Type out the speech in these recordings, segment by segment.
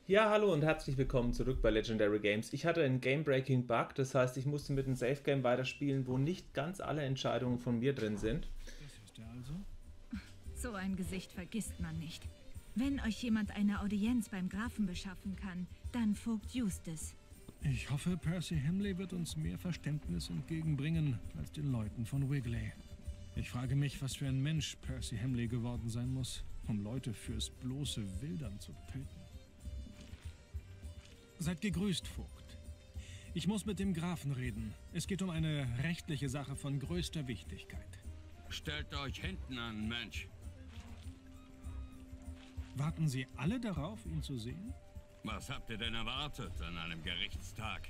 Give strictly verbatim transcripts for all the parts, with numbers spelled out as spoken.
Ja, hallo und herzlich willkommen zurück bei Legendary Games. Ich hatte einen Game-Breaking-Bug, das heißt, ich musste mit einem Safe-Game weiterspielen, wo nicht ganz alle Entscheidungen von mir drin sind. Das ist er also? So ein Gesicht vergisst man nicht. Wenn euch jemand eine Audienz beim Grafen beschaffen kann, dann Vogt Eustace. Ich hoffe, Percy Hemley wird uns mehr Verständnis entgegenbringen als den Leuten von Wigley. Ich frage mich, was für ein Mensch Percy Hemley geworden sein muss, um Leute fürs bloße Wildern zu töten. Seid gegrüßt, Vogt. Ich muss mit dem Grafen reden. Es geht um eine rechtliche Sache von größter Wichtigkeit. Stellt euch hinten an, Mensch. Warten Sie alle darauf, ihn zu sehen? Was habt ihr denn erwartet an einem Gerichtstag?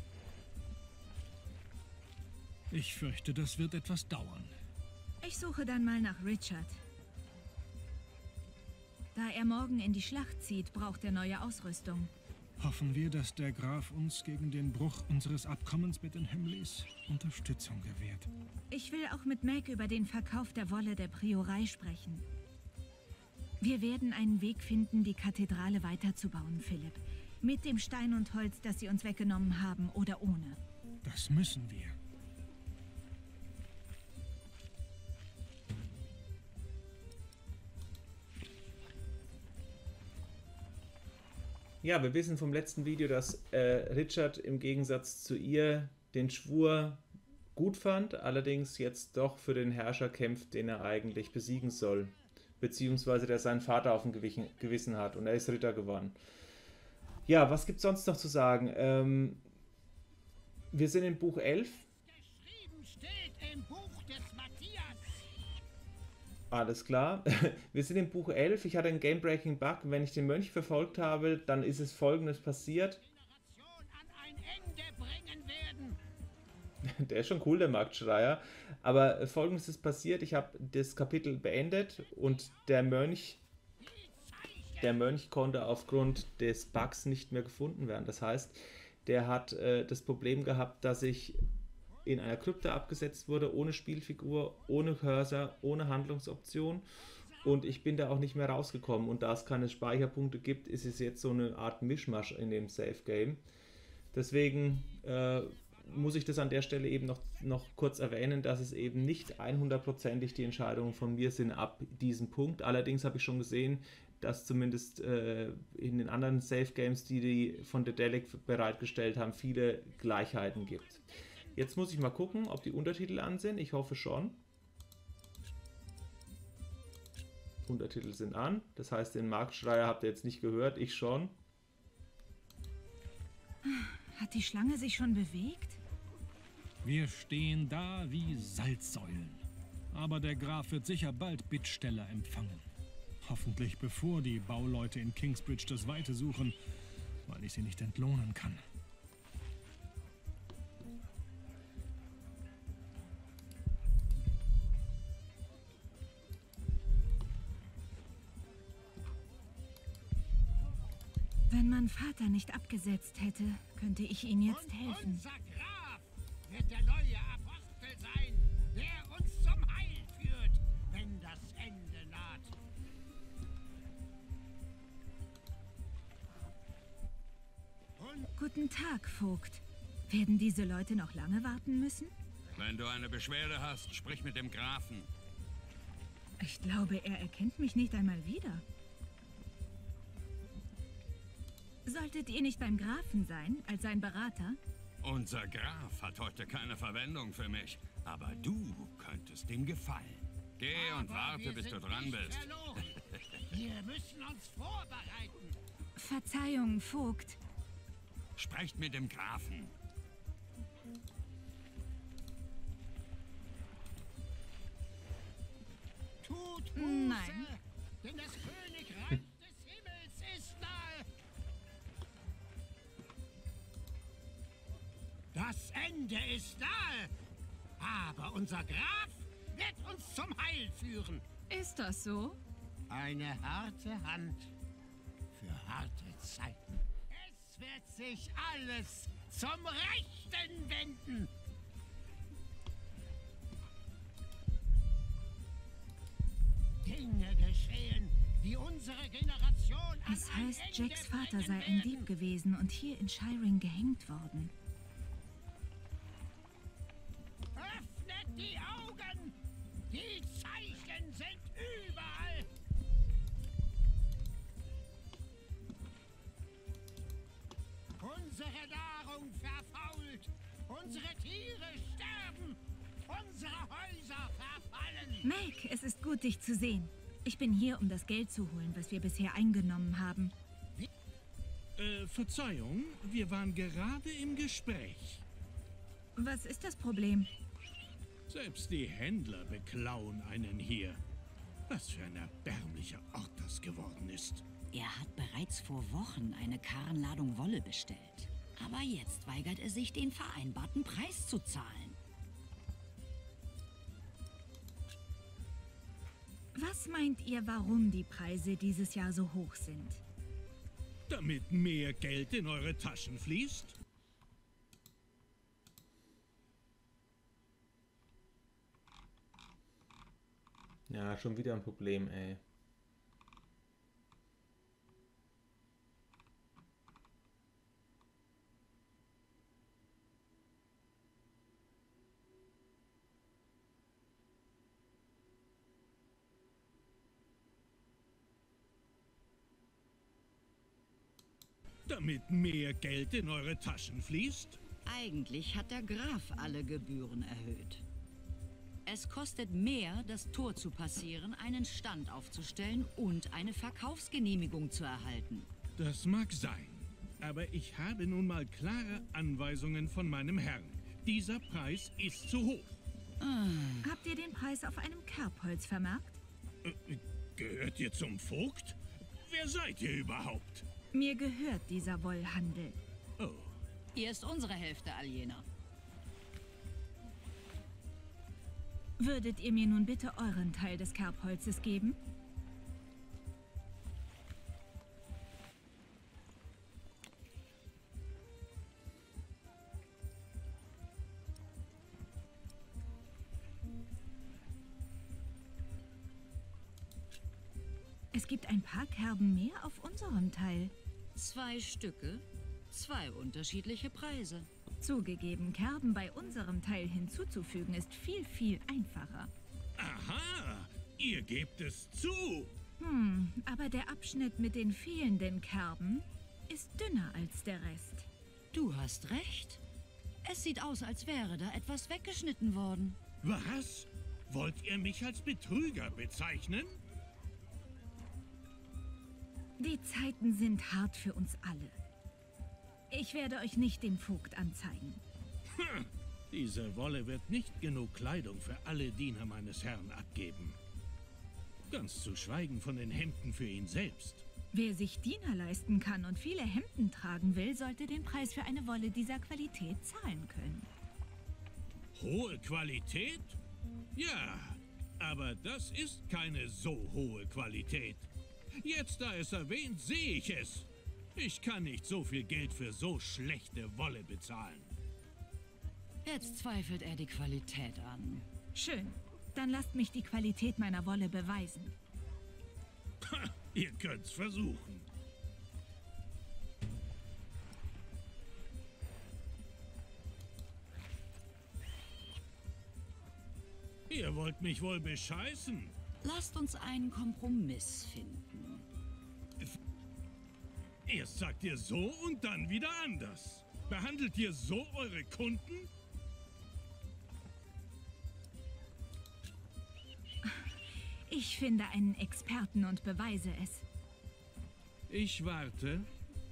Ich fürchte, das wird etwas dauern. Ich suche dann mal nach Richard. Da er morgen in die Schlacht zieht, braucht er neue Ausrüstung. Hoffen wir, dass der Graf uns gegen den Bruch unseres Abkommens mit den Hemleys Unterstützung gewährt. Ich will auch mit Meg über den Verkauf der Wolle der Priorei sprechen. Wir werden einen Weg finden, die Kathedrale weiterzubauen, Philipp. Mit dem Stein und Holz, das sie uns weggenommen haben, oder ohne. Das müssen wir. Ja, wir wissen vom letzten Video, dass äh, Richard im Gegensatz zu ihr den Schwur gut fand, allerdings jetzt doch für den Herrscher kämpft, den er eigentlich besiegen soll. Beziehungsweise der seinen Vater auf dem Gewissen hat und er ist Ritter geworden. Ja, was gibt es sonst noch zu sagen? Ähm, wir sind in Buch elf. Geschrieben steht im Buch des Matthias. Alles klar. Wir sind im Buch elf. Ich hatte einen Game-Breaking-Bug. Wenn ich den Mönch verfolgt habe, dann ist es Folgendes passiert. An ein Ende bringen werden. Der ist schon cool, der Marktschreier. Aber Folgendes ist passiert. Ich habe das Kapitel beendet und der Mönch, der Mönch konnte aufgrund des Bugs nicht mehr gefunden werden. Das heißt, der hat äh, das Problem gehabt, dass ich in einer Krypta abgesetzt wurde, ohne Spielfigur, ohne Cursor, ohne Handlungsoption und ich bin da auch nicht mehr rausgekommen und da es keine Speicherpunkte gibt, ist es jetzt so eine Art Mischmasch in dem Safe Game. Deswegen äh, muss ich das an der Stelle eben noch, noch kurz erwähnen, dass es eben nicht hundertprozentig die Entscheidungen von mir sind ab diesem Punkt. Allerdings habe ich schon gesehen, dass zumindest äh, in den anderen Safe Games, die die von Dedelic bereitgestellt haben, viele Gleichheiten gibt. Jetzt muss ich mal gucken, ob die Untertitel an sind. Ich hoffe schon. Untertitel sind an. Das heißt, den Marktschreier habt ihr jetzt nicht gehört. Ich schon. Hat die Schlange sich schon bewegt? Wir stehen da wie Salzsäulen. Aber der Graf wird sicher bald Bittsteller empfangen. Hoffentlich bevor die Bauleute in Kingsbridge das Weite suchen, weil ich sie nicht entlohnen kann. Wenn mein Vater nicht abgesetzt hätte, könnte ich Ihnen jetzt helfen. Unser Graf wird der neue Apostel sein, der uns zum Heil führt, wenn das Ende naht. Und Guten Tag, Vogt. Werden diese Leute noch lange warten müssen? Wenn du eine Beschwerde hast, sprich mit dem Grafen. Ich glaube, er erkennt mich nicht einmal wieder. Solltet ihr nicht beim Grafen sein, als sein Berater? Unser Graf hat heute keine Verwendung für mich, aber du könntest ihm gefallen. Geh und Aber warte, wir bis du sind dran nicht bist. verloren. Wir müssen uns vorbereiten. Verzeihung, Vogt. Sprecht mit dem Grafen. Tut Buße, Nein. denn das Königreich des Himmels ist nahe. Das Ende ist nahe, aber unser Graf wird uns zum Heil führen. Ist das so? Eine harte Hand für harte Zeiten. Es wird sich alles zum Rechten wenden. Dinge geschehen, die unsere Generation an Es ein heißt, Ende Jacks Vater bringen sei ein Dieb werden. gewesen und hier in Shiring gehängt worden. Öffnet die Augen! Die Zeichen sind überall! Unsere Nahrung verfault! Unsere Tiere sterben! Unsere Häuser verfallen! Meg, es ist gut, dich zu sehen. Ich bin hier, um das Geld zu holen, was wir bisher eingenommen haben. Äh, Verzeihung, wir waren gerade im Gespräch. Was ist das Problem? Selbst die Händler beklauen einen hier. Was für ein erbärmlicher Ort das geworden ist. Er hat bereits vor Wochen eine Karrenladung Wolle bestellt. Aber jetzt weigert er sich, den vereinbarten Preis zu zahlen. Was meint ihr, warum die Preise dieses Jahr so hoch sind? Damit mehr Geld in eure Taschen fließt? Ja, schon wieder ein Problem, ey. Damit mehr Geld in eure Taschen fließt? Eigentlich hat der Graf alle Gebühren erhöht. Es kostet mehr, das Tor zu passieren, einen Stand aufzustellen und eine Verkaufsgenehmigung zu erhalten. Das mag sein. Aber ich habe nun mal klare Anweisungen von meinem Herrn. Dieser Preis ist zu hoch. Habt ihr den Preis auf einem Kerbholz vermerkt? Äh, gehört ihr zum Vogt? Wer seid ihr überhaupt? Mir gehört dieser Wollhandel. Oh, Hier ist unsere Hälfte, Aliena. Würdet ihr mir nun bitte euren Teil des Kerbholzes geben? Es gibt ein paar Kerben mehr auf unserem Teil. Zwei Stücke, zwei unterschiedliche Preise. Zugegeben, Kerben bei unserem Teil hinzuzufügen ist viel, viel einfacher. aha! Ihr gebt es zu! Hm, aber der Abschnitt mit den fehlenden Kerben ist dünner als der Rest. Du hast recht. Es sieht aus, als wäre da etwas weggeschnitten worden. Was? Wollt ihr mich als Betrüger bezeichnen? Die Zeiten sind hart für uns alle. Ich werde euch nicht dem Vogt anzeigen. Hm, diese Wolle wird nicht genug Kleidung für alle Diener meines Herrn abgeben. Ganz zu schweigen von den Hemden für ihn selbst. Wer sich Diener leisten kann und viele Hemden tragen will, sollte den Preis für eine Wolle dieser Qualität zahlen können. Hohe Qualität? Ja, aber das ist keine so hohe Qualität. Jetzt, da es erwähnt, sehe ich es. Ich kann nicht so viel Geld für so schlechte Wolle bezahlen. Jetzt zweifelt er die Qualität an. Schön. Dann lasst mich die Qualität meiner Wolle beweisen. Ha, ihr könnt's versuchen. Ihr wollt mich wohl bescheißen? Lasst uns einen Kompromiss finden. Erst sagt ihr so und dann wieder anders. Behandelt ihr so eure Kunden? Ich finde einen Experten und beweise es. Ich warte.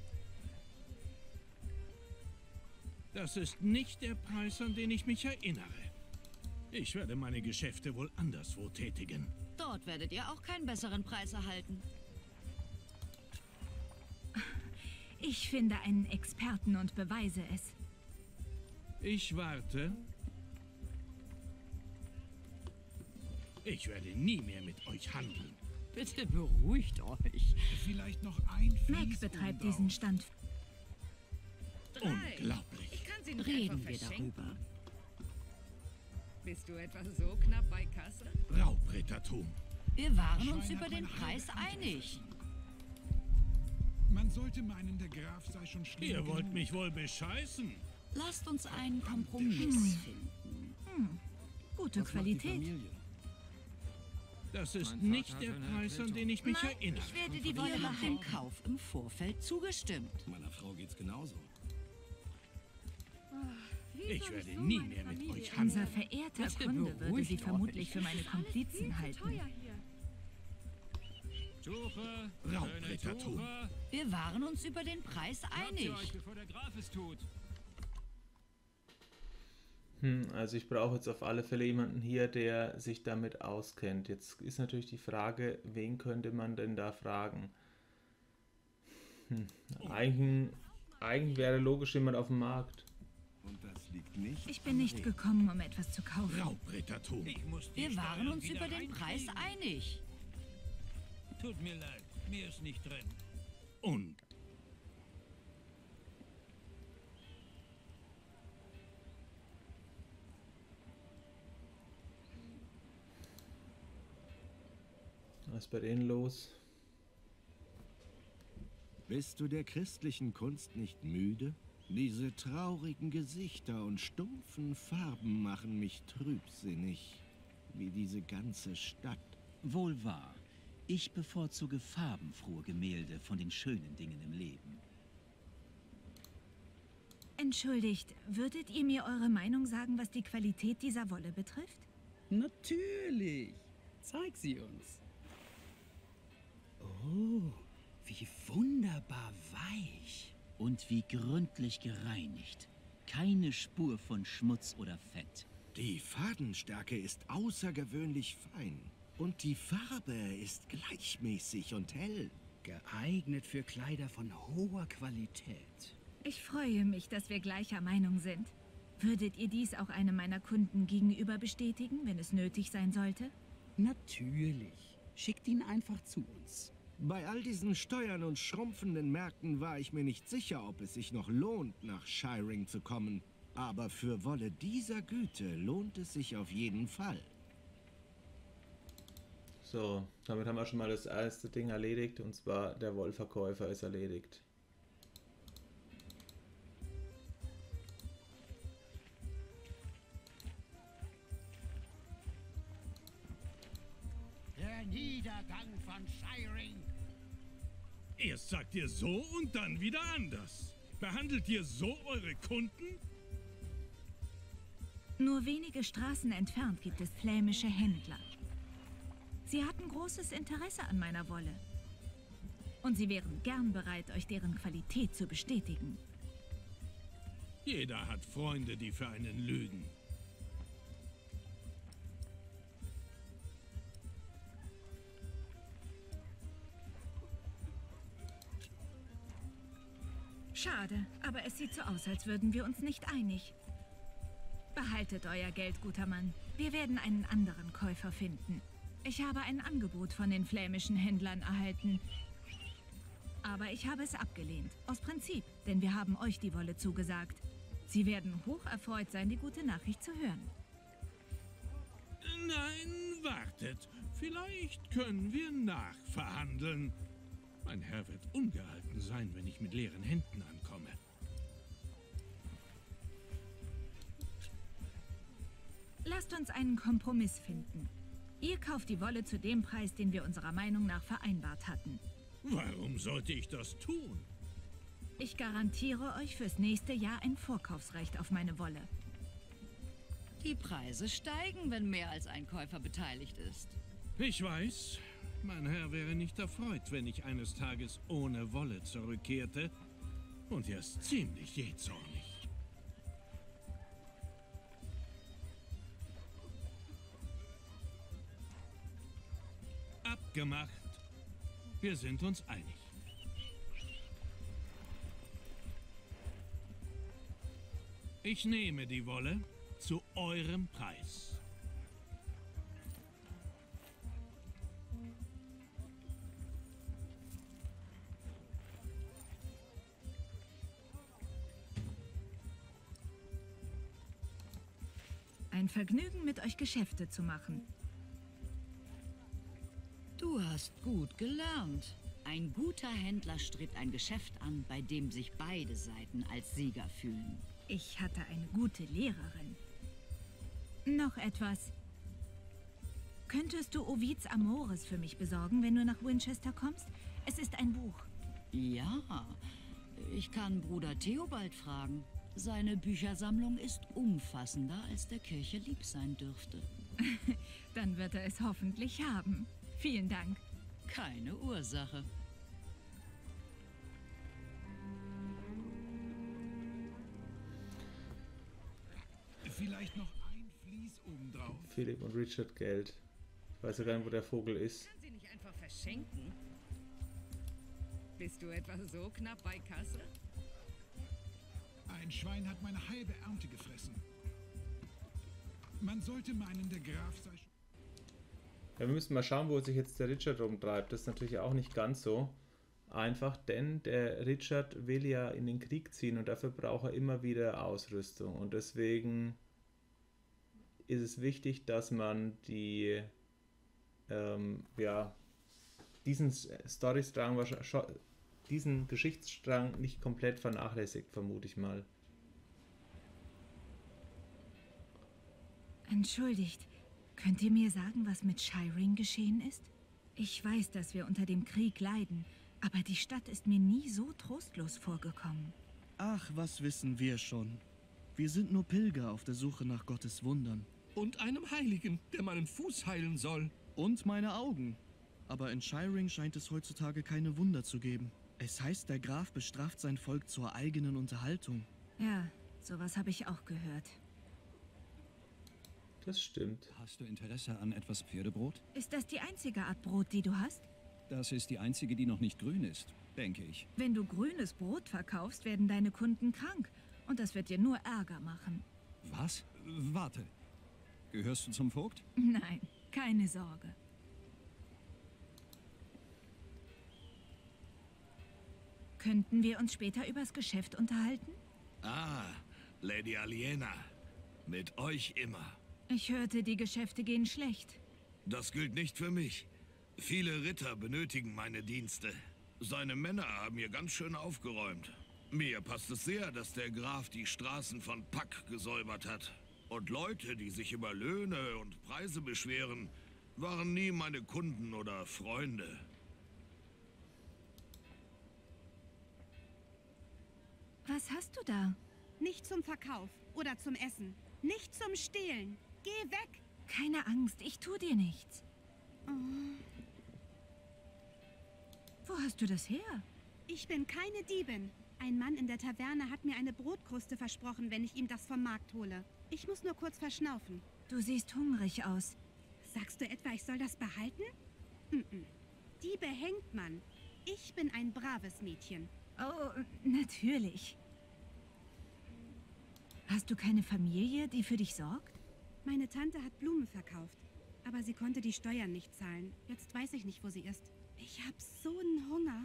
Das ist nicht der Preis, an den ich mich erinnere. Ich werde meine Geschäfte wohl anderswo tätigen. Dort werdet ihr auch keinen besseren Preis erhalten. Ich finde einen Experten und beweise es. Ich warte. Ich werde nie mehr mit euch handeln. Bitte beruhigt euch. Vielleicht noch ein Meg Fließ betreibt obendrauf. diesen Stand. Unglaublich. Ich kann sie nicht Reden einfach wir verschenken. darüber. Bist du etwa so knapp bei Kasse? Raubrittertum. Wir waren uns über den Preis einig. Man sollte meinen, der Graf sei schon schlimm. Ihr wollt genug. mich wohl bescheißen? Lasst uns einen Kompromiss finden. Gute Qualität. Das ist Mein nicht Vater der hat eine Preis, an Erkältung. den ich mich Nein, erinnere. ich werde die Wolle nach dem Kauf im Vorfeld zugestimmt. Meiner Frau geht's genauso. Ich werde nie mehr mit euch handeln. Unser verehrter Bitte Kunde würde beruhigt sie euch. vermutlich für meine Komplizen halten. Tuche, Raubrittertum. Tuche. Wir waren uns über den Preis Habt ihr euch, einig. bevor der Graf es tut. Hm, also ich brauche jetzt auf alle Fälle jemanden hier, der sich damit auskennt. Jetzt ist natürlich die Frage, wen könnte man denn da fragen? Hm, eigentlich, eigentlich wäre logisch jemand auf dem Markt. Und das liegt nicht. Ich bin nicht gekommen, um etwas zu kaufen. Raubrittertum. Ich muss die Wir waren Steuern uns wieder über den Preis reinkriegen. einig. Tut mir leid, mir ist nicht drin. Und Was ist bei denen los? Bist du der christlichen Kunst nicht müde? Diese traurigen Gesichter und stumpfen Farben machen mich trübsinnig, wie diese ganze Stadt. Wohl wahr. Ich bevorzuge farbenfrohe Gemälde von den schönen Dingen im Leben. Entschuldigt, würdet ihr mir eure Meinung sagen, was die Qualität dieser Wolle betrifft? Natürlich. Zeig sie uns. Oh, wie wunderbar weich. Und wie gründlich gereinigt. Keine Spur von Schmutz oder Fett. Die Fadenstärke ist außergewöhnlich fein. Und die Farbe ist gleichmäßig und hell. Geeignet für Kleider von hoher Qualität. Ich freue mich, dass wir gleicher Meinung sind. Würdet ihr dies auch einem meiner Kunden gegenüber bestätigen, wenn es nötig sein sollte? Natürlich. Schickt ihn einfach zu uns. Bei all diesen Steuern und schrumpfenden Märkten war ich mir nicht sicher, ob es sich noch lohnt, nach Shiring zu kommen. Aber für Wolle dieser Güte lohnt es sich auf jeden Fall. So, damit haben wir schon mal das erste Ding erledigt, und zwar der Wollverkäufer ist erledigt. Der Niedergang von Shiring. erst sagt ihr so und dann wieder anders. Behandelt ihr so eure Kunden? Nur wenige Straßen entfernt gibt es flämische Händler. Sie hatten großes Interesse an meiner Wolle. Und sie wären gern bereit, euch deren Qualität zu bestätigen. Jeder hat Freunde, die für einen lügen. Schade, aber es sieht so aus, als würden wir uns nicht einig. Behaltet euer Geld, guter Mann. Wir werden einen anderen Käufer finden. Ich habe ein Angebot von den flämischen Händlern erhalten. Aber ich habe es abgelehnt. Aus Prinzip, denn wir haben euch die Wolle zugesagt. Sie werden hoch erfreut sein, die gute Nachricht zu hören. Nein, wartet. Vielleicht können wir nachverhandeln. Mein Herr wird ungehalten sein, wenn ich mit leeren Händen ankomme. Lasst uns einen Kompromiss finden. Ihr kauft die Wolle zu dem Preis, den wir unserer Meinung nach vereinbart hatten. Warum sollte ich das tun? Ich garantiere euch fürs nächste Jahr ein Vorkaufsrecht auf meine Wolle. Die Preise steigen, wenn mehr als ein Käufer beteiligt ist. Ich weiß, mein Herr wäre nicht erfreut, wenn ich eines Tages ohne Wolle zurückkehrte. Und er ist ziemlich jähzornig. Abgemacht. Wir sind uns einig. Ich nehme die Wolle zu eurem Preis. Ein Vergnügen, mit euch Geschäfte zu machen. Du hast gut gelernt. Ein guter Händler strebt ein Geschäft an, bei dem sich beide Seiten als Sieger fühlen. Ich hatte eine gute Lehrerin. Noch etwas. Könntest du Ovids Amores für mich besorgen, wenn du nach Winchester kommst? Es ist ein Buch. Ja, ich kann Bruder Theobald fragen. Seine Büchersammlung ist umfassender, als der Kirche lieb sein dürfte. Dann wird er es hoffentlich haben. Vielen Dank. Keine Ursache. Vielleicht noch ein Vlies obendrauf. Philipp und Richard Geld. Ich weiß ja gar nicht, wo der Vogel ist. Kann sie nicht einfach verschenken? Bist du etwa so knapp bei Kasse? Ein Schwein hat meine halbe Ernte gefressen. Man sollte meinen, der Graf sei schon... Ja, wir müssen mal schauen, wo sich jetzt der Richard rumtreibt. Das ist natürlich auch nicht ganz so einfach, denn der Richard will ja in den Krieg ziehen und dafür braucht er immer wieder Ausrüstung. Und deswegen ist es wichtig, dass man die, ähm, ja, diesen Storystrang, diesen Geschichtsstrang nicht komplett vernachlässigt, vermute ich mal. Entschuldigt, könnt ihr mir sagen, was mit Shireen geschehen ist? Ich weiß, dass wir unter dem Krieg leiden, aber die Stadt ist mir nie so trostlos vorgekommen. Ach, was wissen wir schon? Wir sind nur Pilger auf der Suche nach Gottes Wundern. Und einem Heiligen, der meinen Fuß heilen soll. Und meine Augen. Aber in Shireen scheint es heutzutage keine Wunder zu geben. Es heißt, der Graf bestraft sein Volk zur eigenen Unterhaltung. Ja, sowas habe ich auch gehört. Das stimmt. Hast du Interesse an etwas Pferdebrot? Ist das die einzige Art Brot, die du hast? Das ist die einzige, die noch nicht grün ist, denke ich. Wenn du grünes Brot verkaufst, werden deine Kunden krank. Und das wird dir nur Ärger machen. Was? Warte. Gehörst du zum Vogt? Nein, keine Sorge. Könnten wir uns später übers Geschäft unterhalten? Ah, Lady Aliena. Mit euch immer. Ich hörte, die Geschäfte gehen schlecht. Das gilt nicht für mich. Viele Ritter benötigen meine Dienste. Seine Männer haben hier ganz schön aufgeräumt. Mir passt es sehr, dass der Graf die Straßen von Pack gesäubert hat. Und Leute, die sich über Löhne und Preise beschweren, waren nie meine Kunden oder Freunde. Was hast du da? Nicht zum Verkauf oder zum Essen. Nicht zum Stehlen. Geh weg! Keine Angst, ich tu dir nichts. Oh. Wo hast du das her? Ich bin keine Diebin. Ein Mann in der Taverne hat mir eine Brotkruste versprochen, wenn ich ihm das vom Markt hole. Ich muss nur kurz verschnaufen. Du siehst hungrig aus. Sagst du etwa, ich soll das behalten? Mm-mm. Diebe hängt man. Ich bin ein braves Mädchen. Oh, natürlich. Hast du keine Familie, die für dich sorgt? Meine Tante hat Blumen verkauft, aber sie konnte die Steuern nicht zahlen. Jetzt weiß ich nicht, wo sie ist. Ich hab so einen Hunger.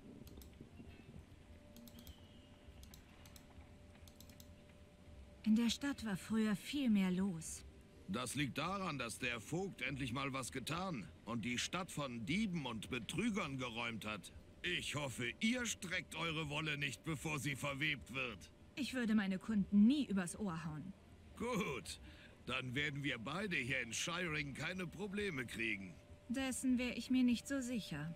In der Stadt war früher viel mehr los. Das liegt daran, dass der Vogt endlich mal was getan und die Stadt von Dieben und Betrügern geräumt hat. Ich hoffe, ihr streckt eure Wolle nicht, bevor sie verwebt wird. Ich würde meine Kunden nie übers Ohr hauen. Gut, dann werden wir beide hier in Shireen keine Probleme kriegen. Dessen wäre ich mir nicht so sicher.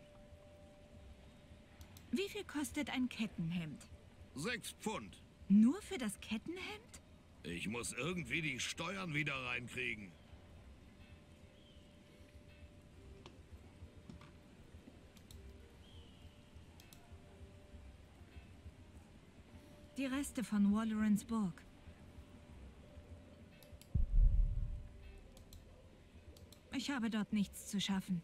Wie viel kostet ein Kettenhemd? Sechs Pfund. Nur für das Kettenhemd? Ich muss irgendwie die Steuern wieder reinkriegen. Die Reste von Wallerens Burg. Ich habe dort nichts zu schaffen.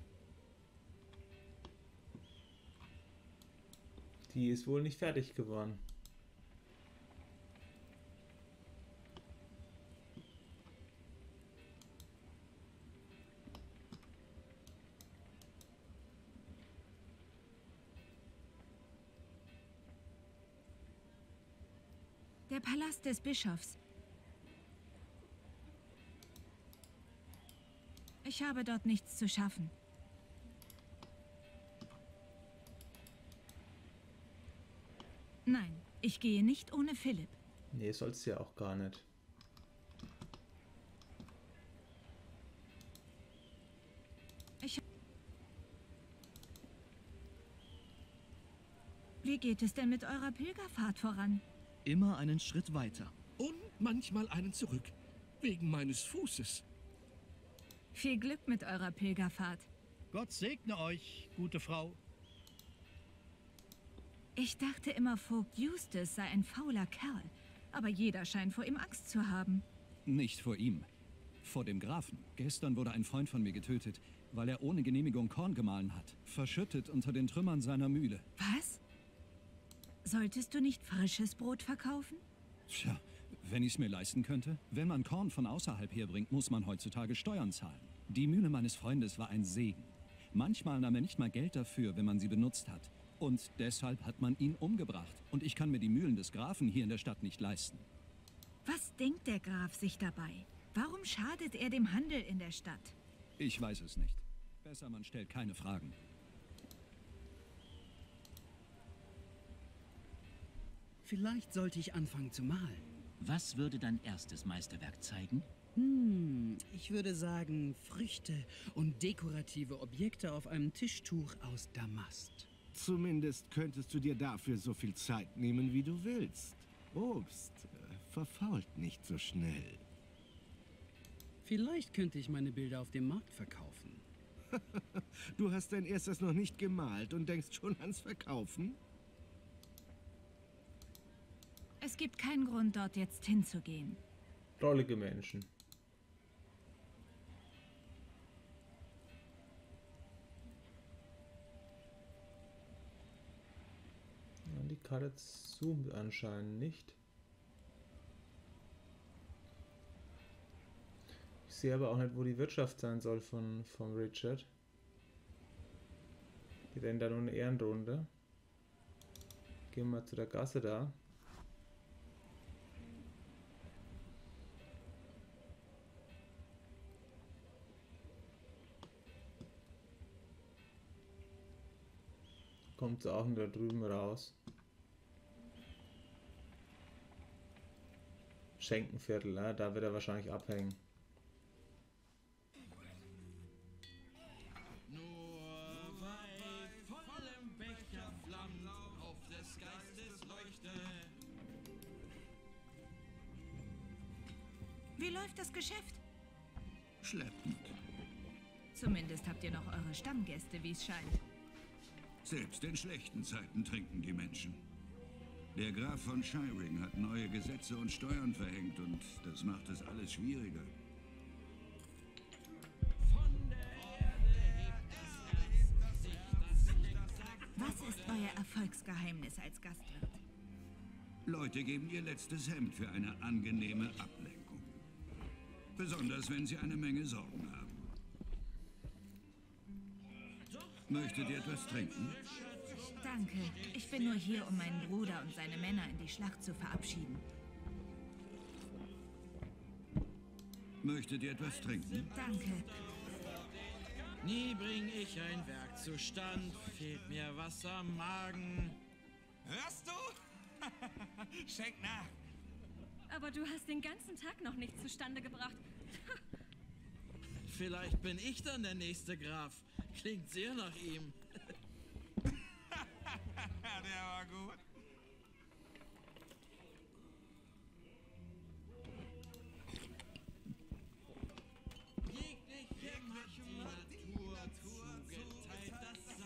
Die ist wohl nicht fertig geworden. Der Palast des Bischofs. Ich habe dort nichts zu schaffen. Nein, ich gehe nicht ohne Philipp. Nee, soll's ja auch gar nicht. Ich... Wie geht es denn mit eurer Pilgerfahrt voran? Immer einen Schritt weiter. Und manchmal einen zurück. Wegen meines Fußes. Viel Glück mit eurer Pilgerfahrt. Gott segne euch, gute Frau. Ich dachte immer, Vogt Eustace sei ein fauler Kerl. Aber jeder scheint vor ihm Angst zu haben. Nicht vor ihm. Vor dem Grafen. Gestern wurde ein Freund von mir getötet, weil er ohne Genehmigung Korn gemahlen hat. Verschüttet unter den Trümmern seiner Mühle. Was? Solltest du nicht frisches Brot verkaufen? Tja, wenn ich es mir leisten könnte. Wenn man Korn von außerhalb herbringt, muss man heutzutage Steuern zahlen. Die Mühle meines Freundes war ein Segen. Manchmal nahm er nicht mal Geld dafür, wenn man sie benutzt hat. Und deshalb hat man ihn umgebracht. Und ich kann mir die Mühlen des Grafen hier in der Stadt nicht leisten. Was denkt der Graf sich dabei? Warum schadet er dem Handel in der Stadt? Ich weiß es nicht. Besser, man stellt keine Fragen. Vielleicht sollte ich anfangen zu malen. Was würde dein erstes Meisterwerk zeigen? Hm, ich würde sagen Früchte und dekorative Objekte auf einem Tischtuch aus Damast. Zumindest könntest du dir dafür so viel Zeit nehmen, wie du willst. Obst äh, verfault nicht so schnell. Vielleicht könnte ich meine Bilder auf dem Markt verkaufen. Du hast dein erstes noch nicht gemalt und denkst schon ans Verkaufen? Es gibt keinen Grund, dort jetzt hinzugehen. Drollige Menschen. Ja, die Karte zoomt anscheinend nicht. Ich sehe aber auch nicht, wo die Wirtschaft sein soll von, von Richard. Die rennen da nur eine Ehrenrunde. Gehen wir mal zu der Gasse da. Kommt sie auch da drüben raus. Schenkenviertel, ne? Da wird er wahrscheinlich abhängen. Wie läuft das Geschäft? Schleppend. Zumindest habt ihr noch eure Stammgäste, wie es scheint. Selbst in schlechten Zeiten trinken die Menschen. Der Graf von Shiring hat neue Gesetze und Steuern verhängt und das macht es alles schwieriger. Was ist euer Erfolgsgeheimnis als Gastwirt? Leute geben ihr letztes Hemd für eine angenehme Ablenkung. Besonders wenn sie eine Menge Sorgen haben. Möchtet ihr etwas trinken? Danke. Ich bin nur hier, um meinen Bruder und seine Männer in die Schlacht zu verabschieden. Möchtet ihr etwas trinken? Danke. Nie bring ich ein Werk zustand, fehlt mir was am Magen. Hörst du? Schenk nach. Aber du hast den ganzen Tag noch nichts zustande gebracht. Vielleicht bin ich dann der nächste Graf. Klingt sehr nach ihm. Der war gut. Jegliche Macht die Natur zugeteilt das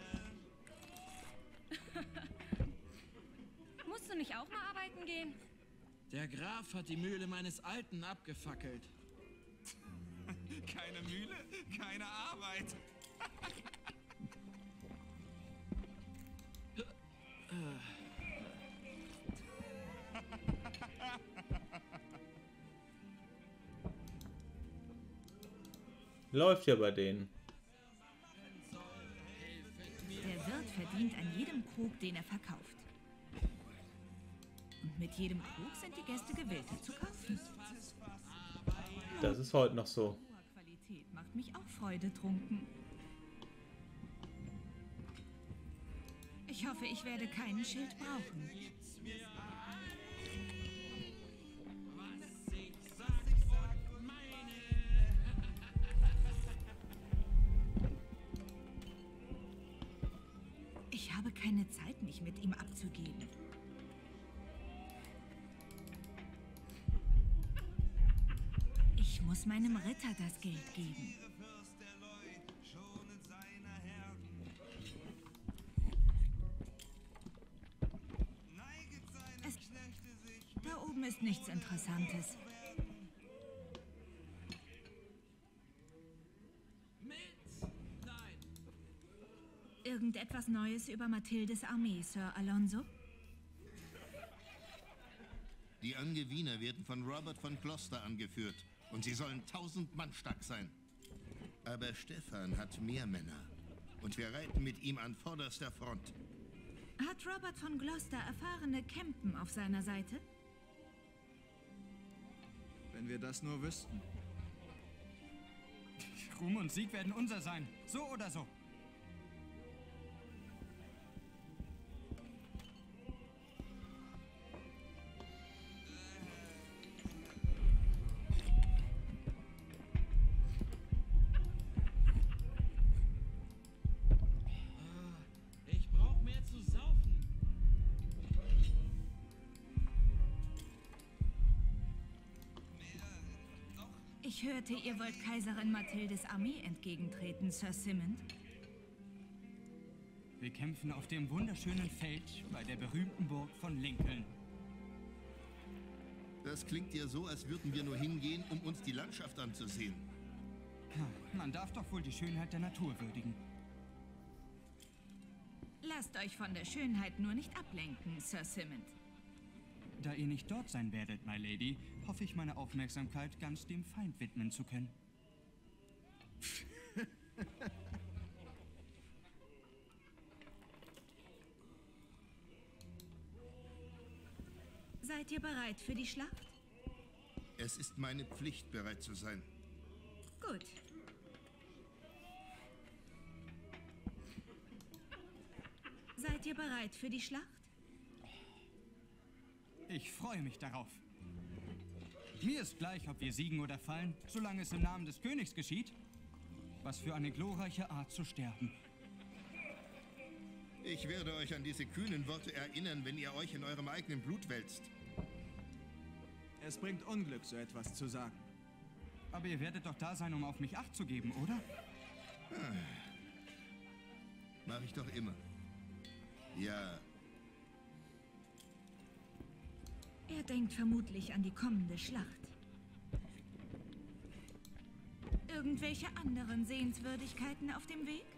Seine. Musst du nicht auch mal arbeiten gehen? Der Graf hat die Mühle meines Alten abgefackelt. Keine Mühle, keine Arbeit. Läuft ja bei denen. Der Wirt verdient an jedem Krug, den er verkauft. Und mit jedem Krug sind die Gäste gewillter zu kaufen. Das ist heute noch so. Hoher Qualität macht mich auch Freude trunken. Ich Ich hoffe, ich werde keinen Schild brauchen. Ich habe keine Zeit, mich mit ihm abzugeben. Ich muss meinem Ritter das Geld geben. Es, da oben ist nichts Interessantes. Irgendetwas Neues über Mathildes Armee, Sir Alonso? Die Angewiner werden von Robert von Gloucester angeführt und sie sollen tausend Mann stark sein. Aber Stefan hat mehr Männer und wir reiten mit ihm an vorderster Front. Hat Robert von Gloucester erfahrene Kämpen auf seiner Seite? Wenn wir das nur wüssten. Ruhm und Sieg werden unser sein, so oder so. Ich hörte, ihr wollt Kaiserin Mathildes Armee entgegentreten, Sir Simond. Wir kämpfen auf dem wunderschönen Feld bei der berühmten Burg von Lincoln. Das klingt ja so, als würden wir nur hingehen, um uns die Landschaft anzusehen. Man darf doch wohl die Schönheit der Natur würdigen. Lasst euch von der Schönheit nur nicht ablenken, Sir Simond. Da ihr nicht dort sein werdet, my Lady, hoffe ich, meine Aufmerksamkeit ganz dem Feind widmen zu können. Seid ihr bereit für die Schlacht? Es ist meine Pflicht, bereit zu sein. Gut. Seid ihr bereit für die Schlacht? Ich freue mich darauf. Mir ist gleich, ob wir siegen oder fallen, solange es im Namen des Königs geschieht. Was für eine glorreiche Art zu sterben. Ich werde euch an diese kühnen Worte erinnern, wenn ihr euch in eurem eigenen Blut wälzt. Es bringt Unglück, so etwas zu sagen. Aber ihr werdet doch da sein, um auf mich Acht zu geben, oder? Ah. Mach ich doch immer. Ja. Er denkt vermutlich an die kommende Schlacht. Irgendwelche anderen Sehenswürdigkeiten auf dem Weg?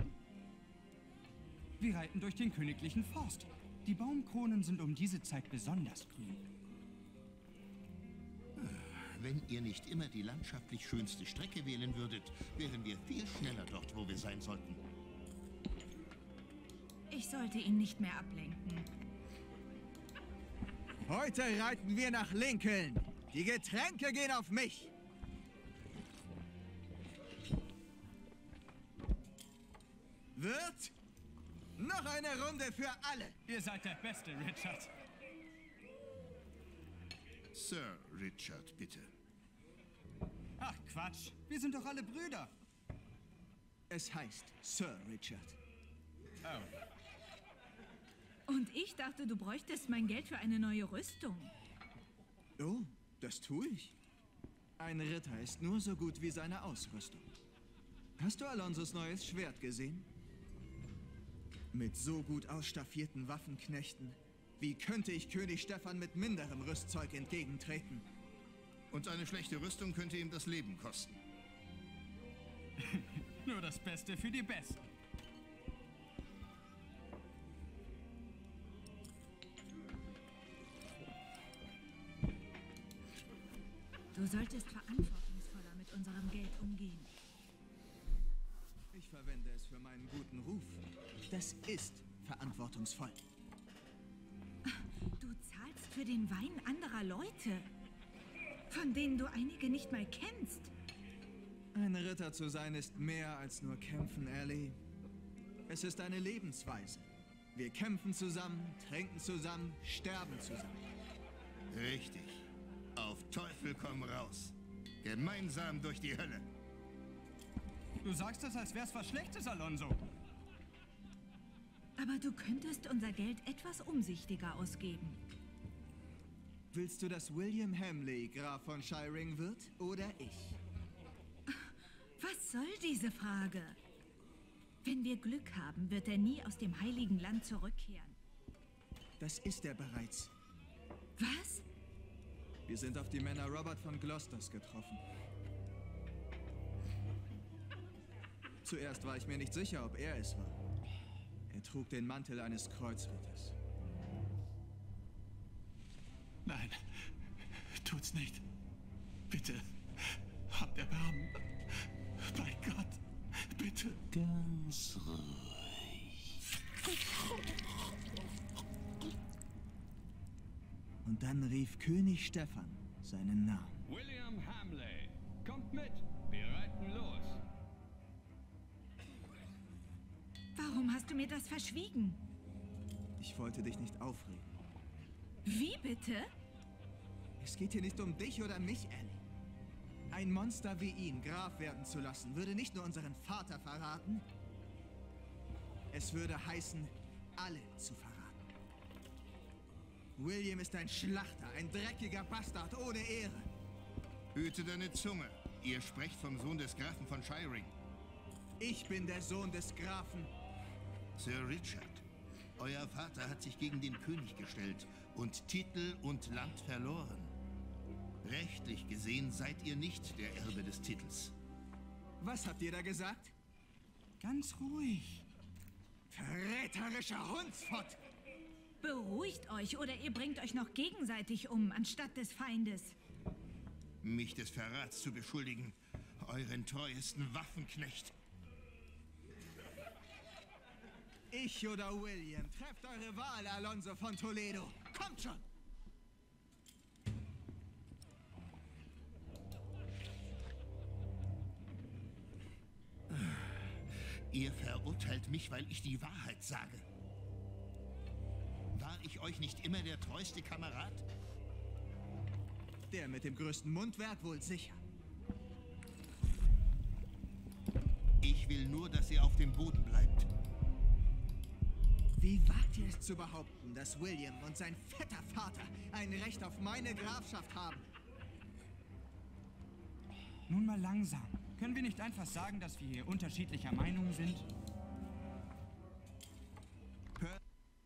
Wir reiten durch den königlichen Forst. Die Baumkronen sind um diese Zeit besonders grün. Wenn ihr nicht immer die landschaftlich schönste Strecke wählen würdet, wären wir viel schneller dort, wo wir sein sollten. Ich sollte ihn nicht mehr ablenken. Heute reiten wir nach Lincoln. Die Getränke gehen auf mich. Wird noch eine Runde für alle. Ihr seid der Beste, Richard. Sir Richard, bitte. Ach, Quatsch. Wir sind doch alle Brüder. Es heißt Sir Richard. Oh. Und ich dachte, du bräuchtest mein Geld für eine neue Rüstung. Oh, das tue ich. Ein Ritter ist nur so gut wie seine Ausrüstung. Hast du Alonsos neues Schwert gesehen? Mit so gut ausstaffierten Waffenknechten. Wie könnte ich König Stefan mit minderem Rüstzeug entgegentreten? Und eine schlechte Rüstung könnte ihm das Leben kosten. Nur das Beste für die Besten. Du solltest verantwortungsvoller mit unserem Geld umgehen. Ich verwende es für meinen guten Ruf. Das ist verantwortungsvoll. Du zahlst für den Wein anderer Leute, von denen du einige nicht mal kennst. Ein Ritter zu sein ist mehr als nur kämpfen, Ellie. Es ist eine Lebensweise. Wir kämpfen zusammen, trinken zusammen, sterben zusammen. Richtig. Auf Teufel komm raus. Gemeinsam durch die Hölle. Du sagst das, als wär's was Schlechtes, Alonso. Aber du könntest unser Geld etwas umsichtiger ausgeben. Willst du, dass William Hamley Graf von Shiring wird oder ich? Was soll diese Frage? Wenn wir Glück haben, wird er nie aus dem Heiligen Land zurückkehren. Das ist er bereits. Was? Wir sind auf die Männer Robert von Glosters getroffen. Zuerst war ich mir nicht sicher, ob er es war. Er trug den Mantel eines Kreuzritters. Nein, tut's nicht. Bitte, habt Erbarmen. Bei Gott, bitte. Ganz ruhig. Und dann rief König Stephan seinen Namen. William Hamley, kommt mit. Wir reiten los. Warum hast du mir das verschwiegen? Ich wollte dich nicht aufregen. Wie bitte? Es geht hier nicht um dich oder mich, Ellie. Ein Monster wie ihn Graf werden zu lassen, würde nicht nur unseren Vater verraten, es würde heißen, alle zu verraten. William ist ein Schlachter, ein dreckiger Bastard ohne Ehre. Hüte deine Zunge. Ihr sprecht vom Sohn des Grafen von Shiring. Ich bin der Sohn des Grafen. Sir Richard, euer Vater hat sich gegen den König gestellt und Titel und Land verloren. Rechtlich gesehen seid ihr nicht der Erbe des Titels. Was habt ihr da gesagt? Ganz ruhig. Verräterischer Hundsfott! Beruhigt euch oder ihr bringt euch noch gegenseitig um, anstatt des Feindes. Mich des Verrats zu beschuldigen, euren treuesten Waffenknecht. Ich oder William, trefft eure Wahl, Alonso von Toledo. Kommt schon! Ihr verurteilt mich, weil ich die Wahrheit sage. War ich euch nicht immer der treueste Kamerad? Der mit dem größten Mundwerk wohl sicher. Ich will nur, dass ihr auf dem Boden bleibt. Wie wagt ihr es zu behaupten, dass William und sein fetter Vater ein Recht auf meine Grafschaft haben? Nun mal langsam. Können wir nicht einfach sagen, dass wir hier unterschiedlicher Meinung sind? Per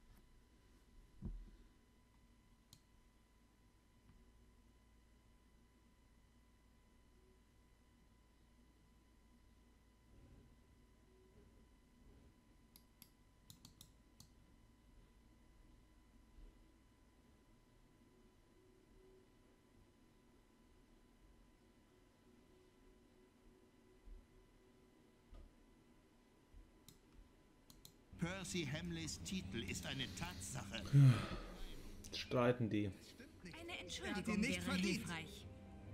Percy Hamleys Titel ist eine Tatsache. Streiten die. Eine Entschuldigung wäre verdient. hilfreich.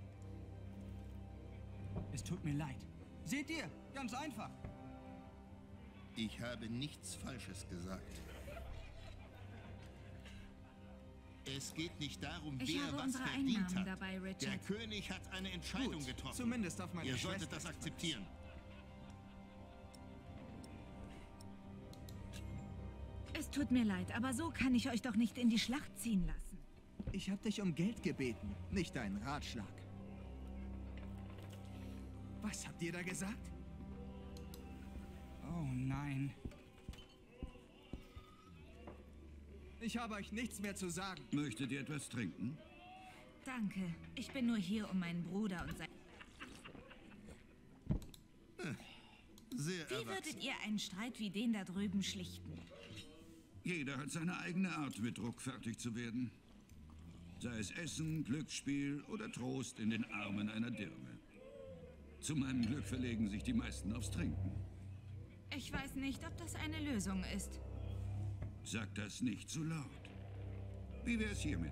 Es tut mir leid. Seht ihr? Ganz einfach. Ich habe nichts Falsches gesagt. Es geht nicht darum, Ich wer habe was unsere verdient Einnahmen hat. dabei, Richard. Der König hat eine Entscheidung Gut, getroffen. zumindest auf meine Ihr solltet Schwester das ist akzeptieren. Es tut mir leid, aber so kann ich euch doch nicht in die Schlacht ziehen lassen. Ich habe dich um Geld gebeten, nicht deinen Ratschlag. Was habt ihr da gesagt? Oh nein. Ich habe euch nichts mehr zu sagen. Möchtet ihr etwas trinken? Danke. Ich bin nur hier, um meinen Bruder und sein... Sehr Wie erwachsen. würdet ihr einen Streit wie den da drüben schlichten? Jeder hat seine eigene Art, mit Druck fertig zu werden. Sei es Essen, Glücksspiel oder Trost in den Armen einer Dirne. Zu meinem Glück verlegen sich die meisten aufs Trinken. Ich weiß nicht, ob das eine Lösung ist. Sag das nicht zu laut. Wie wär's hiermit?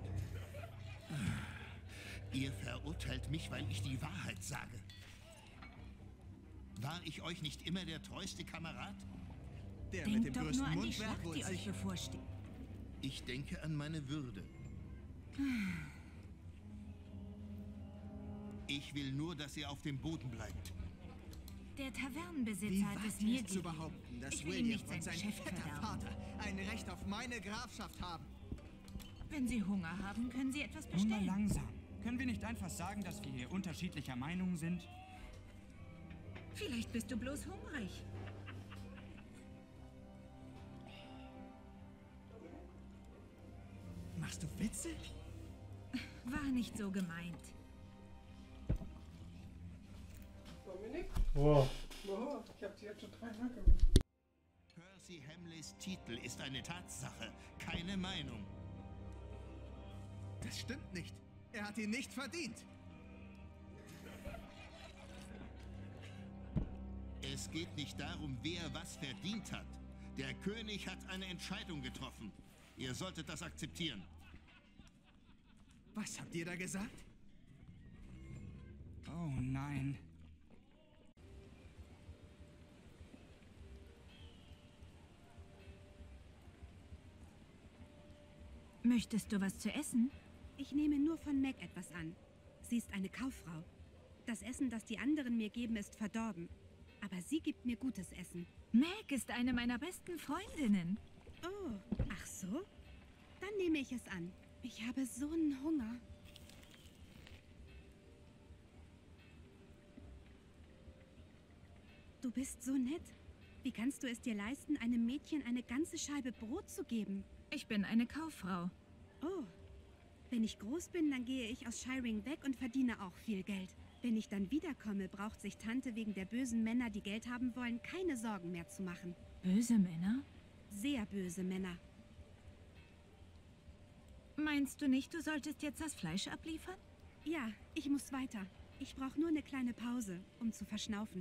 Ihr verurteilt mich, weil ich die Wahrheit sage. War ich euch nicht immer der treueste Kamerad? Der Denkt mit dem doch größten nur an die Mund Schlacht, wäre wohl die euch sicher. bevorsteht. Ich denke an meine Würde. Ich will nur, dass ihr auf dem Boden bleibt. Der Tavernenbesitzer Wie hat es wagt mir ihr zu gegeben. behaupten, dass Ich will ihm William nicht sein und sein Geschäft fetter verderben. Vater ein Recht auf meine Grafschaft haben? Wenn Sie Hunger haben, können Sie etwas Nur bestellen. langsam. Können wir nicht einfach sagen, dass wir hier unterschiedlicher Meinung sind? Vielleicht bist du bloß hungrig. Machst du Witze? War nicht so gemeint. Dominik? Wow. Oh, ich hab sie jetzt schon dreimal gewusst. Percy Hamleys Titel ist eine Tatsache, keine Meinung. Das stimmt nicht. Er hat ihn nicht verdient. Es geht nicht darum, wer was verdient hat. Der König hat eine Entscheidung getroffen. Ihr solltet das akzeptieren. Was habt ihr da gesagt? Oh nein. Möchtest du was zu essen? Ich nehme nur von Meg etwas an. Sie ist eine Kauffrau. Das Essen, das die anderen mir geben, ist verdorben. Aber sie gibt mir gutes Essen. Meg ist eine meiner besten Freundinnen. Oh, ach so? Dann nehme ich es an. Ich habe so einen Hunger. Du bist so nett. Wie kannst du es dir leisten, einem Mädchen eine ganze Scheibe Brot zu geben? Ich bin eine Kauffrau. Oh. Wenn ich groß bin, dann gehe ich aus Shiring weg und verdiene auch viel Geld. Wenn ich dann wiederkomme, braucht sich Tante wegen der bösen Männer, die Geld haben wollen, keine Sorgen mehr zu machen. Böse Männer? Sehr böse Männer. Meinst du nicht, du solltest jetzt das Fleisch abliefern? Ja, ich muss weiter. Ich brauche nur eine kleine Pause, um zu verschnaufen.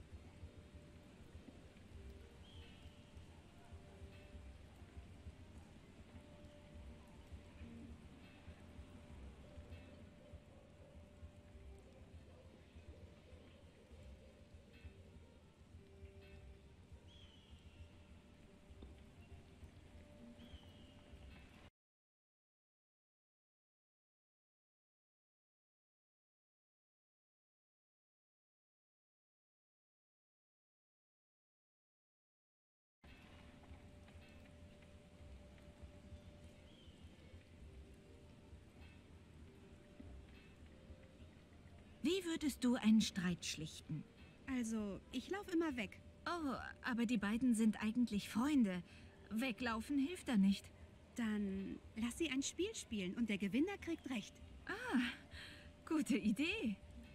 Wie würdest du einen Streit schlichten? Also, ich laufe immer weg. Oh, aber die beiden sind eigentlich Freunde. Weglaufen hilft da nicht. Dann lass sie ein Spiel spielen und der Gewinner kriegt Recht. Ah, gute Idee.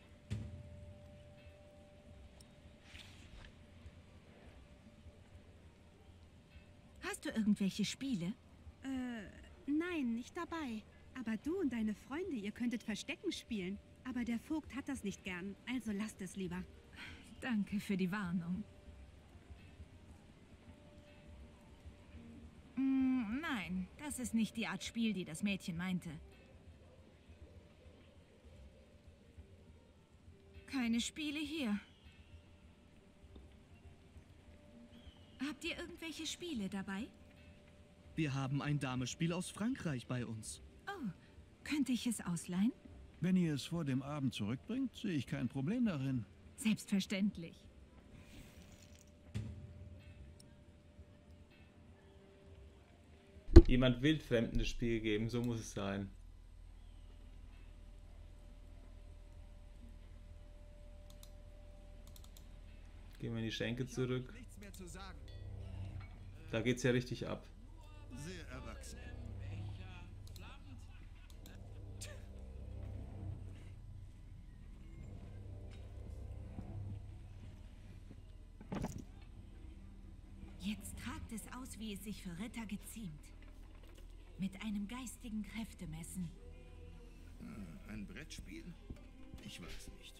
Hast du irgendwelche Spiele? Äh, nein, nicht dabei. Aber du und deine Freunde, ihr könntet Verstecken spielen. Aber der Vogt hat das nicht gern, also lasst es lieber. Danke für die Warnung. Mm, nein, das ist nicht die Art Spiel, die das Mädchen meinte. Keine Spiele hier. Habt ihr irgendwelche Spiele dabei? Wir haben ein Damespiel aus Frankreich bei uns. Oh, könnte ich es ausleihen? Wenn ihr es vor dem Abend zurückbringt, sehe ich kein Problem darin. Selbstverständlich. Jemand Wildfremden das Spiel geben, so muss es sein. Gehen wir in die Schenke zurück. Da geht's ja richtig ab. Sehr erwachsen. Jetzt tragt es aus, wie es sich für Ritter geziemt. Mit einem geistigen Kräftemessen. Ah, ein Brettspiel? Ich weiß nicht.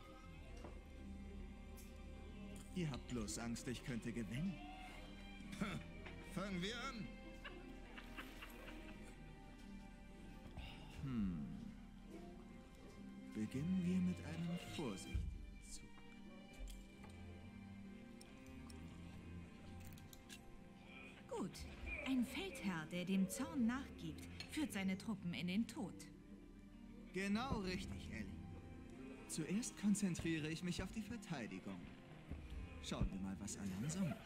Ihr habt bloß Angst, ich könnte gewinnen. Ha, fangen wir an. Hm. Beginnen wir mit einem Vorsichtszug. Ein Feldherr, der dem Zorn nachgibt, führt seine Truppen in den Tod. Genau richtig, Ellie. Zuerst konzentriere ich mich auf die Verteidigung. Schauen wir mal, was Alonso macht.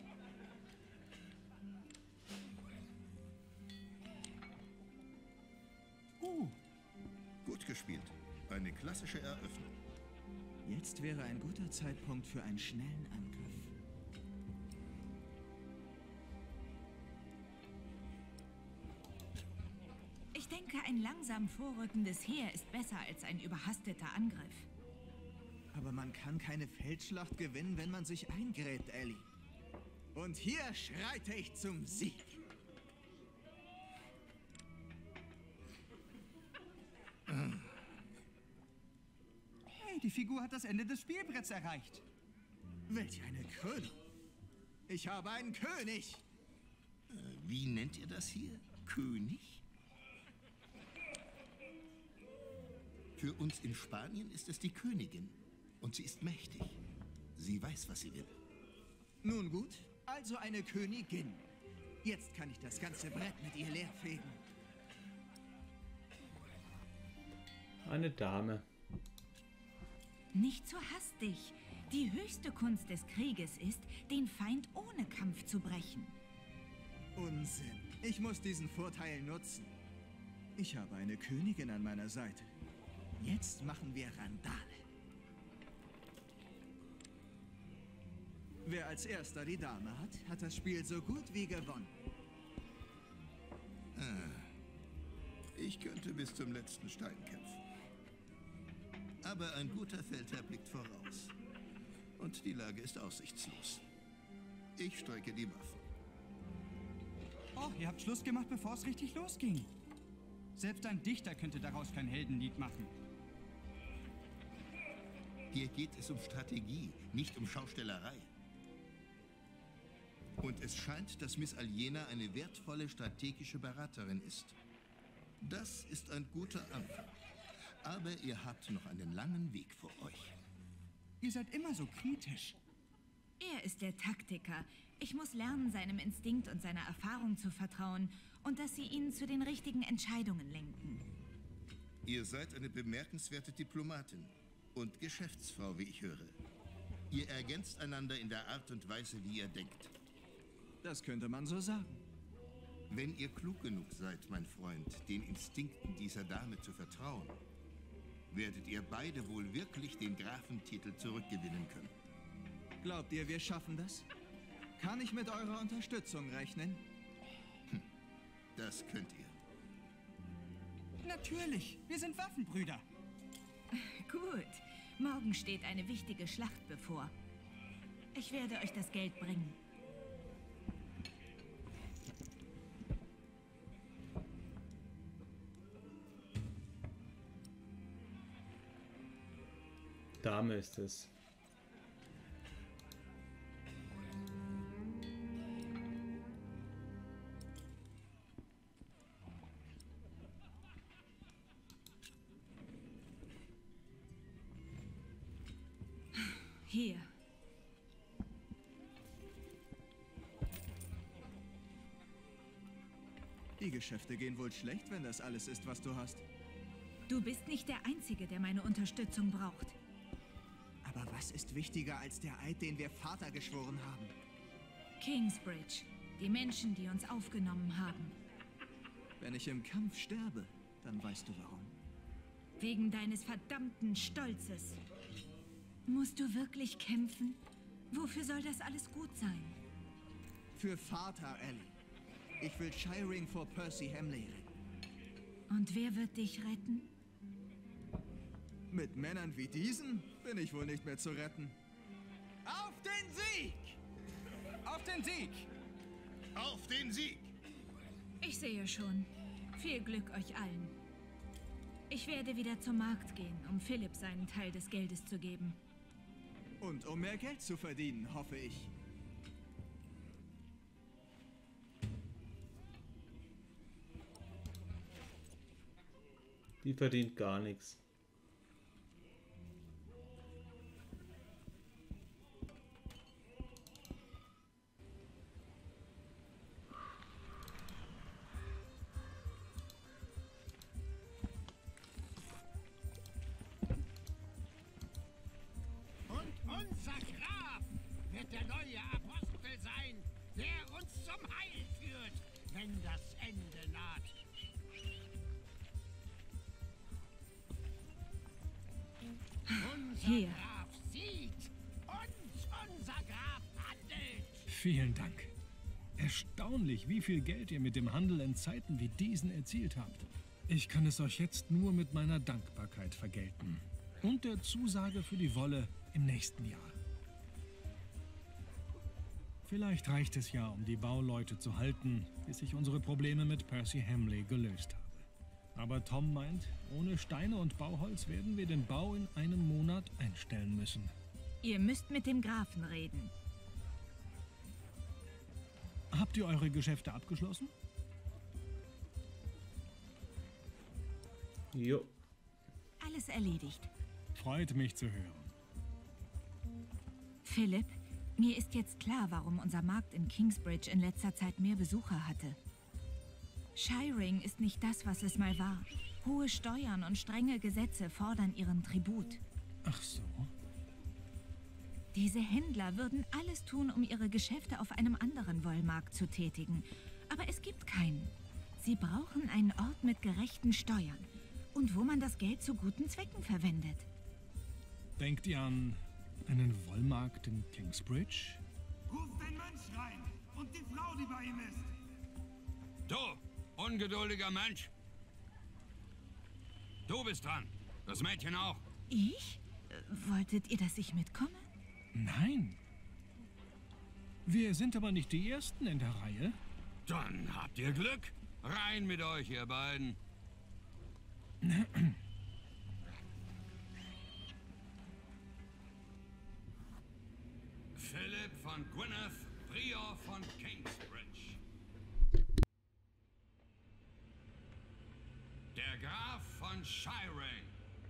Uh, gut gespielt. Eine klassische Eröffnung. Jetzt wäre ein guter Zeitpunkt für einen schnellen Angriff. Ich denke, ein langsam vorrückendes Heer ist besser als ein überhasteter Angriff. Aber man kann keine Feldschlacht gewinnen, wenn man sich eingräbt, Ellie. Und hier schreite ich zum Sieg. Hey, die Figur hat das Ende des Spielbretts erreicht. Welch eine Krönung. Ich habe einen König. Äh, wie nennt ihr das hier? König? Für uns in Spanien ist es die Königin. Und sie ist mächtig. Sie weiß, was sie will. Nun gut, also eine Königin. Jetzt kann ich das ganze Brett mit ihr leerfegen. Eine Dame. Nicht so hastig. Die höchste Kunst des Krieges ist, den Feind ohne Kampf zu brechen. Unsinn. Ich muss diesen Vorteil nutzen. Ich habe eine Königin an meiner Seite. Jetzt machen wir Randale. Wer als erster die Dame hat, hat das Spiel so gut wie gewonnen. Ah, ich könnte bis zum letzten Stein kämpfen. Aber ein guter Feldherr blickt voraus. Und die Lage ist aussichtslos. Ich strecke die Waffen. Oh, ihr habt Schluss gemacht, bevor es richtig losging. Selbst ein Dichter könnte daraus kein Heldenlied machen. Hier geht es um Strategie, nicht um Schaustellerei. Und es scheint, dass Miss Aliena eine wertvolle strategische Beraterin ist. Das ist ein guter Anfang. Aber ihr habt noch einen langen Weg vor euch. Ihr seid immer so kritisch. Er ist der Taktiker. Ich muss lernen, seinem Instinkt und seiner Erfahrung zu vertrauen und dass sie ihn zu den richtigen Entscheidungen lenken. Ihr seid eine bemerkenswerte Diplomatin und Geschäftsfrau, wie ich höre. Ihr ergänzt einander in der Art und Weise, wie ihr denkt. Das könnte man so sagen. Wenn ihr klug genug seid, mein Freund, den Instinkten dieser Dame zu vertrauen, werdet ihr beide wohl wirklich den Grafentitel zurückgewinnen können. Glaubt ihr, wir schaffen das? Kann ich mit eurer Unterstützung rechnen? Hm, das könnt ihr. Natürlich, wir sind Waffenbrüder. Gut, morgen steht eine wichtige Schlacht bevor. Ich werde euch das Geld bringen. Dame ist es. Hier. Die Geschäfte gehen wohl schlecht, wenn das alles ist, was du hast. Du bist nicht der Einzige, der meine Unterstützung braucht. Aber was ist wichtiger als der Eid, den wir Vater geschworen haben? Kingsbridge. Die Menschen, die uns aufgenommen haben. Wenn ich im Kampf sterbe, dann weißt du warum. Wegen deines verdammten Stolzes. Musst du wirklich kämpfen? Wofür soll das alles gut sein? Für Vater, Ellie. Ich will Shiring vor Percy Hamley retten. Und wer wird dich retten? Mit Männern wie diesen bin ich wohl nicht mehr zu retten. Auf den Sieg! Auf den Sieg! Auf den Sieg! Ich sehe schon. Viel Glück euch allen. Ich werde wieder zum Markt gehen, um Philipp seinen Teil des Geldes zu geben. Und um mehr Geld zu verdienen, hoffe ich. Die verdient gar nichts. Unser Graf wird der neue Apostel sein, der uns zum Heil führt, wenn das Ende naht. Unser Hier. Graf siegt und unser Graf handelt. Vielen Dank. Erstaunlich, wie viel Geld ihr mit dem Handel in Zeiten wie diesen erzielt habt. Ich kann es euch jetzt nur mit meiner Dankbarkeit vergelten. Und der Zusage für die Wolle im nächsten Jahr. Vielleicht reicht es ja, um die Bauleute zu halten, bis ich unsere Probleme mit Percy Hamley gelöst habe. Aber Tom meint, ohne Steine und Bauholz werden wir den Bau in einem Monat einstellen müssen. Ihr müsst mit dem Grafen reden. Habt ihr eure Geschäfte abgeschlossen? Jo. Alles erledigt. Freut mich zu hören. Philipp, mir ist jetzt klar, warum unser Markt in Kingsbridge in letzter Zeit mehr Besucher hatte. Shiring ist nicht das, was es mal war. Hohe Steuern und strenge Gesetze fordern ihren Tribut. Ach so. Diese Händler würden alles tun, um ihre Geschäfte auf einem anderen Wollmarkt zu tätigen. Aber es gibt keinen. Sie brauchen einen Ort mit gerechten Steuern und wo man das Geld zu guten Zwecken verwendet. Denkt ihr an einen Wollmarkt in Kingsbridge? Ruft den Mönch rein und die Frau, die bei ihm ist. Du, ungeduldiger Mensch. Du bist dran. Das Mädchen auch. Ich? Äh, Wolltet ihr, dass ich mitkomme? Nein. Wir sind aber nicht die Ersten in der Reihe. Dann habt ihr Glück. Rein mit euch, ihr beiden. Philipp von Gwynedd, Prior von Kingsbridge. Der Graf von Shiring.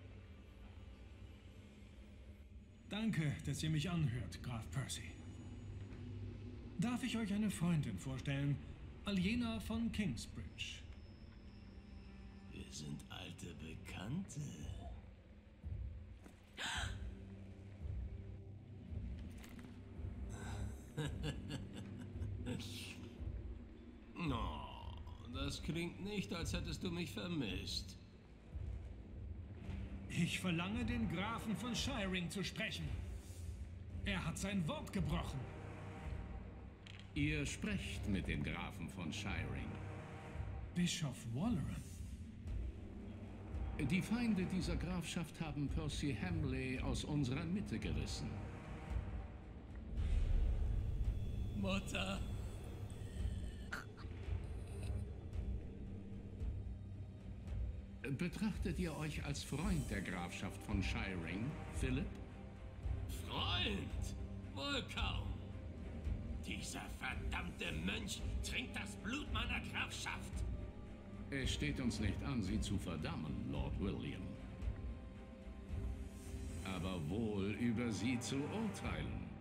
Danke, dass ihr mich anhört, Graf Percy. Darf ich euch eine Freundin vorstellen? Aljena von Kingsbridge. Wir sind alte Bekannte. No, das klingt nicht, als hättest du mich vermisst. Ich verlange, den Grafen von Shiring zu sprechen. Er hat sein Wort gebrochen. Ihr sprecht mit dem Grafen von Shiring. Bischof Walleran. Die Feinde dieser Grafschaft haben Percy Hamley aus unserer Mitte gerissen. Mutter! Betrachtet ihr euch als Freund der Grafschaft von Shiring, Philipp? Freund? Wohl kaum. Dieser verdammte Mönch trinkt das Blut meiner Grafschaft. Es steht uns nicht an, sie zu verdammen, Lord William. Aber wohl über sie zu urteilen.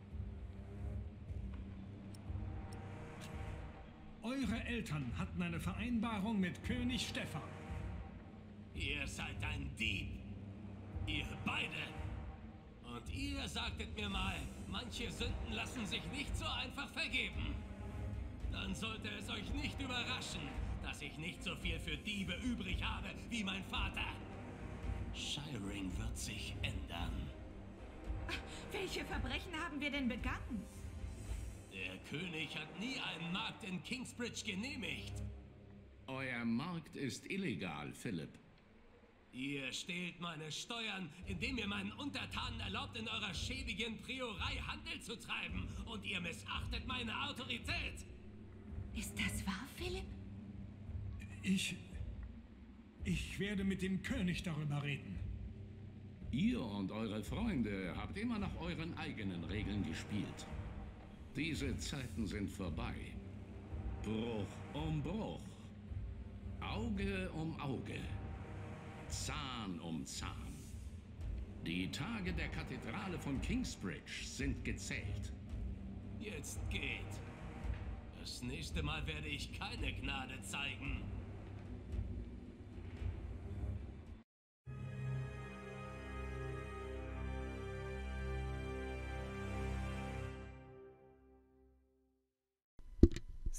Eure Eltern hatten eine Vereinbarung mit König Stephan. Ihr seid ein Dieb. Ihr beide. Und ihr sagtet mir mal, manche Sünden lassen sich nicht so einfach vergeben. Dann sollte es euch nicht überraschen, dass ich nicht so viel für Diebe übrig habe wie mein Vater. Shiring wird sich ändern. Welche Verbrechen haben wir denn begangen? Der König hat nie einen Markt in Kingsbridge genehmigt. Euer Markt ist illegal, Philipp. Ihr stehlt meine Steuern, indem ihr meinen Untertanen erlaubt, in eurer schäbigen Priorei Handel zu treiben. Und ihr missachtet meine Autorität. Ist das wahr, Philipp? Ich... Ich werde mit dem König darüber reden. Ihr und eure Freunde habt immer nach euren eigenen Regeln gespielt. Diese Zeiten sind vorbei. Bruch um Bruch. Auge um Auge. Zahn um Zahn. Die Tage der Kathedrale von Kingsbridge sind gezählt. Jetzt geht. Das nächste Mal werde ich keine Gnade zeigen.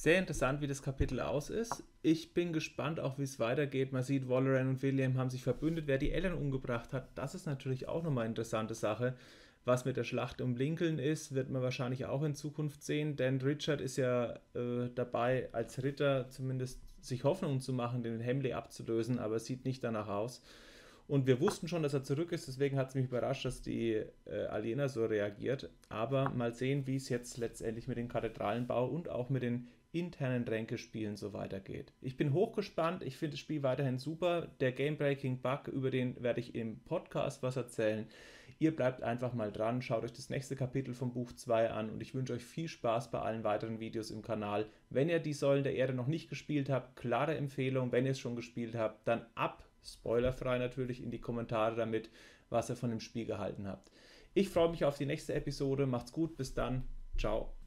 Sehr interessant, wie das Kapitel aus ist. Ich bin gespannt auch, wie es weitergeht. Man sieht, Walleran und William haben sich verbündet. Wer die Eltern umgebracht hat, das ist natürlich auch nochmal eine interessante Sache. Was mit der Schlacht um Lincoln ist, wird man wahrscheinlich auch in Zukunft sehen, denn Richard ist ja äh, dabei, als Ritter zumindest sich Hoffnung zu machen, den Hemley abzulösen, aber es sieht nicht danach aus. Und wir wussten schon, dass er zurück ist, deswegen hat es mich überrascht, dass die äh, Aliena so reagiert. Aber mal sehen, wie es jetzt letztendlich mit dem Kathedralenbau und auch mit den internen Ränkespielen so weitergeht. Ich bin hochgespannt, ich finde das Spiel weiterhin super. Der Game-Breaking-Bug, über den werde ich im Podcast was erzählen. Ihr bleibt einfach mal dran, schaut euch das nächste Kapitel vom Buch zwei an und ich wünsche euch viel Spaß bei allen weiteren Videos im Kanal. Wenn ihr die Säulen der Erde noch nicht gespielt habt, klare Empfehlung. Wenn ihr es schon gespielt habt, dann ab, spoilerfrei natürlich, in die Kommentare damit, was ihr von dem Spiel gehalten habt. Ich freue mich auf die nächste Episode, macht's gut, bis dann, ciao.